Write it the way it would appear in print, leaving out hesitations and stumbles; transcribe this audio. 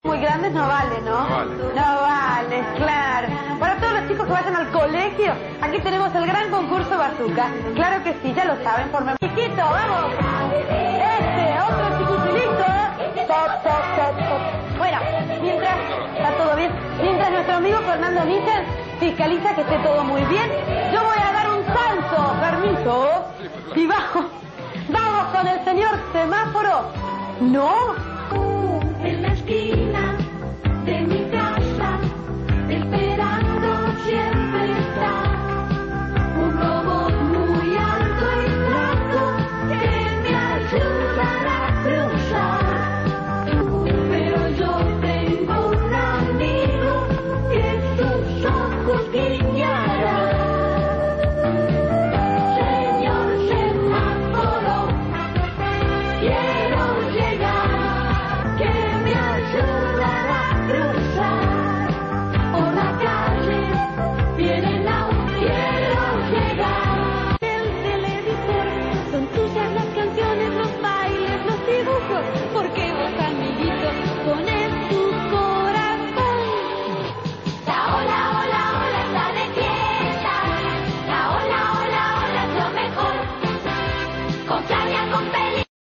Muy grandes no vale, ¿no? No vale. No vale, claro. Para todos los chicos que vayan al colegio, aquí tenemos el gran concurso Bazooka. Claro que sí, ya lo saben, por memoria. Chiquito, vamos. Otro chiquitilito. Top, top, top, top. Bueno, mientras, está todo bien. Mientras nuestro amigo Fernando Nícer fiscaliza que esté todo muy bien, yo voy a dar un salto, permiso. Y bajo. Vamos con el señor semáforo. No. En la esquina de mi casa, esperando siempre está un robot muy alto y flaco que me ayudará a cruzar. Pero yo tengo un amigo que sus ojos guiñará. Señor semáforo, quiero llegar. Ayudará a cruzar por la calle, vienen a un quiero llegar. El televisor son tuyas las canciones, los bailes, los dibujos, porque